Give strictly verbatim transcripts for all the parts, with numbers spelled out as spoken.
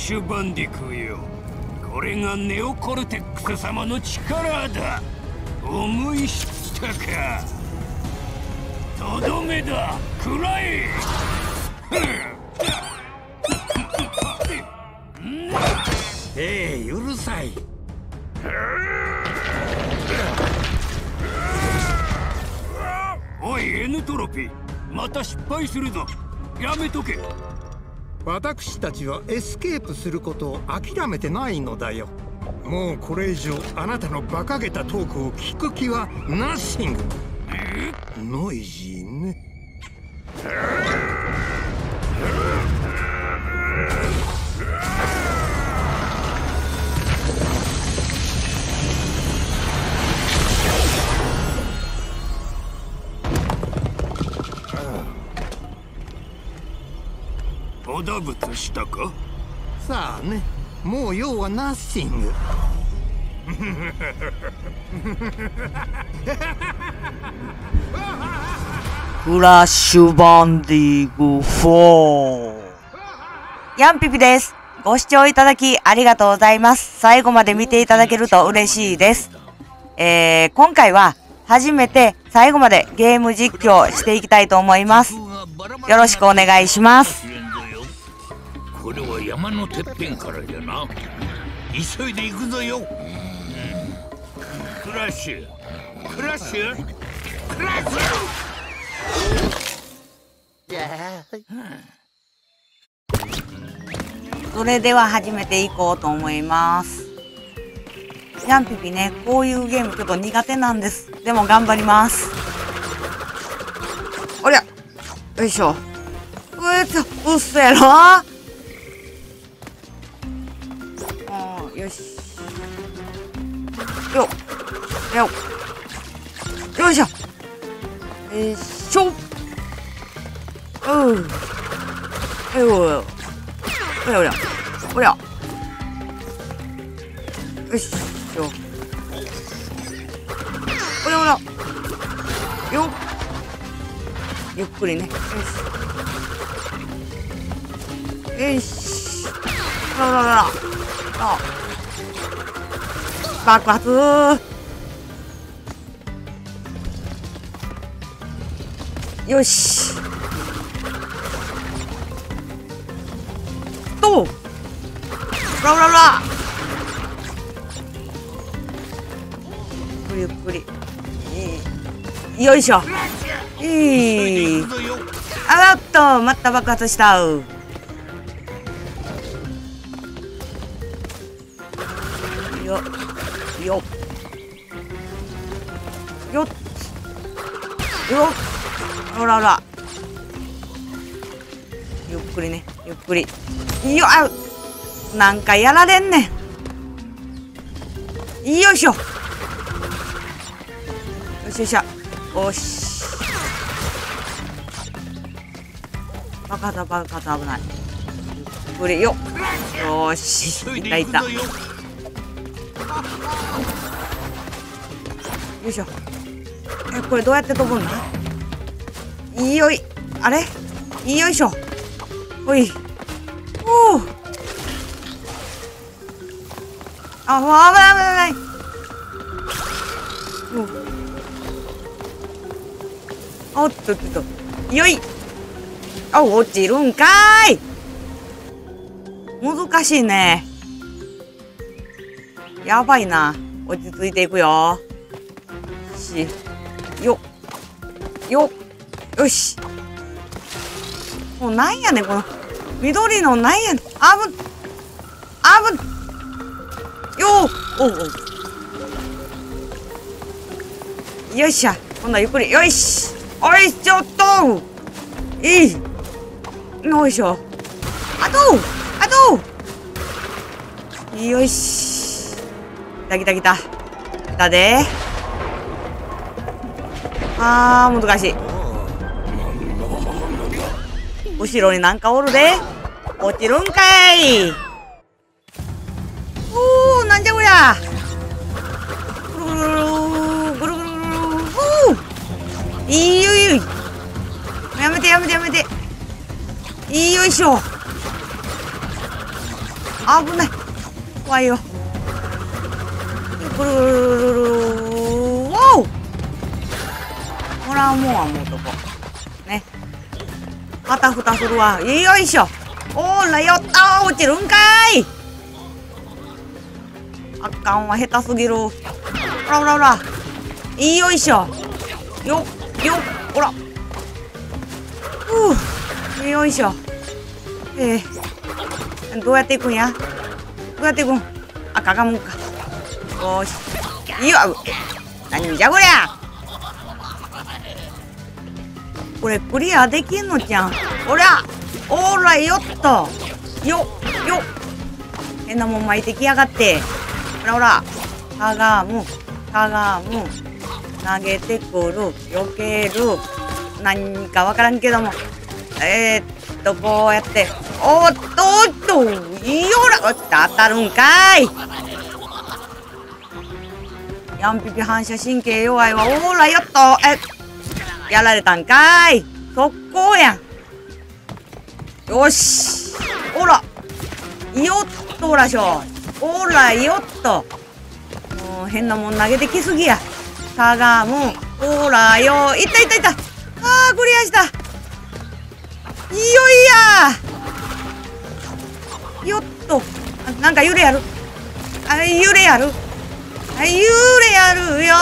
シュバンディクーよ、これがネオコルテックス様の力だ。思い知ったか。とどめだ、食らえ。ええ、うるさい。おい、エヌトロピー、また失敗するぞ。やめとけ。 私たちはエスケープすることを諦めてないのだよ。もうこれ以上あなたの馬鹿げたトークを聞く気はナッシング。ノイジーね。 おだぶつしたか。 さあね、もう用はナッシング。 クラッシュバンディグフォー。ヤンピピです。ご視聴いただきありがとうございます。最後まで見ていただけると嬉しいです。えー、今回は初めて最後までゲーム実況していきたいと思います。よろしくお願いします。 これは山のてっぺんからじゃな。急いで行くぞよ。うん、クラッシュクラッシュクラッシュ。それでは始めていこうと思います。ヤンピピね、こういうゲームちょっと苦手なんです。でも頑張ります。おりゃ、よいしょ。うえっと、うっせえな。よし。よっ。よっ。よいしょ。よいしょ。うう。えおよ。おやおや。おや。よしょ。おやおや。よっ。ゆっくりね。よし。よし。あらららら。あ。爆発。よし。と。ららら。ゆっくりゆっくり。よいしょ。いい。あっと、また爆発した。よよよっよっほらほらゆっくりねゆっくりよあなんかやられんねんよいしょよしよいしょおしバカだバカだ危ないゆっくりよよしいたいたよいしょ。え、これどうやって飛ぶんだ。いいよい。あれ。いいよいしょ。ほい。おお。あ、もう危ない危ない危ない。おっとっとっと。よい。あ、落ちるんかーい。難しいね。やばいな。落ち着いていくよ。しよよよしもうなんやねんこの緑のなんやねんあぶあぶよおうおうよっしゃ今度はゆっくりよしおいちょっといいよいしょあとあとよし来た来た来た来たであー難しい後ろになんかおるで落ちるんかいおーなんじゃこりゃぐるぐるぐるぐるぐるぐるおーいいよいいよやめてやめてやめていいよいしょ危ない。怖いよ。くるるるるる。わお。ほら、もうはもうとこ。ね。あたふたするわ。よいしょ。おーら、よったー。落ちるんかい。あかんわ、下手すぎる。ほらほらほら。よいしょ。よっ、よっ、ほら。ふう。よいしょ。えー、どうやっていくんや？どうやっていくん？あ、かがむんか。よーし。いや、なんじゃこりゃ。これクリアできんのじゃん。ほら、おらよっと。よ、よ。変なもん巻いてきやがって。ほらほら。かがむ、かがむ。投げてくる、避ける。何かわからんけども。えー、っと、こうやって。おっとおっと、よら、当たるんかい。ヤンピピ反射神経弱いわ。おら、よっと、え、やられたんかい。速攻やん。よし。おら、よっとらしょ。おら、よっと。もう変なもん投げてきすぎや。かがむ、おらよ。いったいったいった。あー、クリアした。いよいや。よっと。なんか揺れやる。あ、揺れやる。あ、揺れやるよ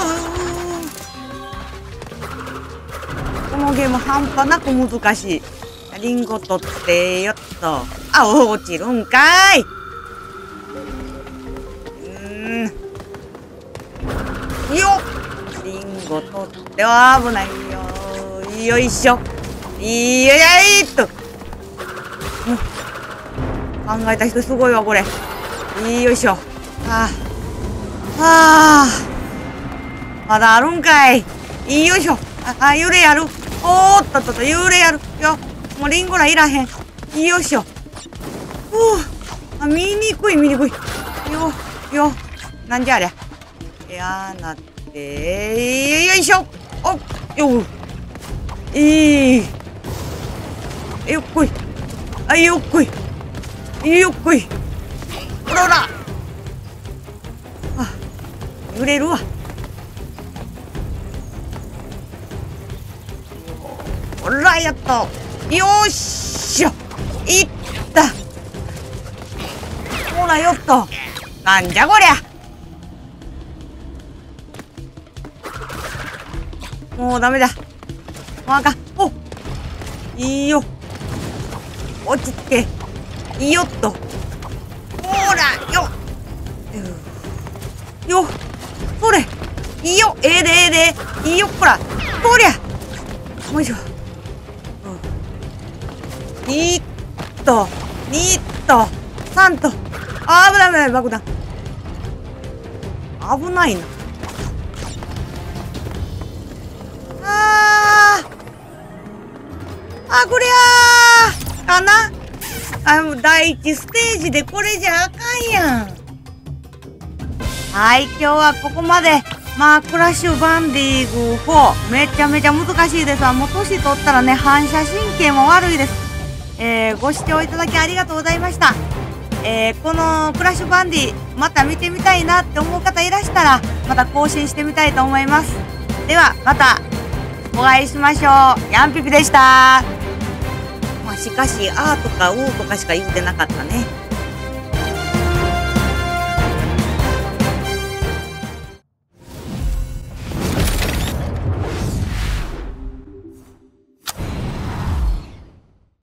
ー。このゲーム半端なく難しい。リンゴ取ってよっと。あ、落ちるんかい。うーん。よっ。リンゴ取っては危ないよ。よいしょ。いやいやいっと。考えた人すごいわこれ。よいしょ。はあ。はあ。まだあるんかい。よいしょ。あ、あ、揺れやる。おーっとっとっと、揺れやる。よ。もうリンゴらいらへん。よいしょ。ふう。あ、見にくい見にくい。よ、よ。なんじゃありゃ。やなって、よいしょ。お、よ。いい。よっこい。あ、よっこい。よっこい。ほらほら。あ、揺れるわ。ほら、やっと。よっしょ。いった。ほら、よっと。なんじゃこりゃ。もうダメだ。もうあかん。お、いいよ。落ち着け。よっと。ほら、よ。よ。それ。いいよ。ええでええで。いいよ、ほら。そりゃ。よいしょ。いっと。にっと。さんと。あー、危ない危ない、爆弾。危ないな。あー。あ、こりゃー。かな。あの、第一ステージでこれじゃあかんやん。はい、今日はここまで。まあ、クラッシュバンディングフォー。めちゃめちゃ難しいですわ。もう年取ったらね、反射神経も悪いです。えー、ご視聴いただきありがとうございました。えー、このクラッシュバンディ、また見てみたいなって思う方いらしたら、また更新してみたいと思います。では、またお会いしましょう。ヤンピピでした。まあ、しかし、あーとかうーとかしか言ってなかったね。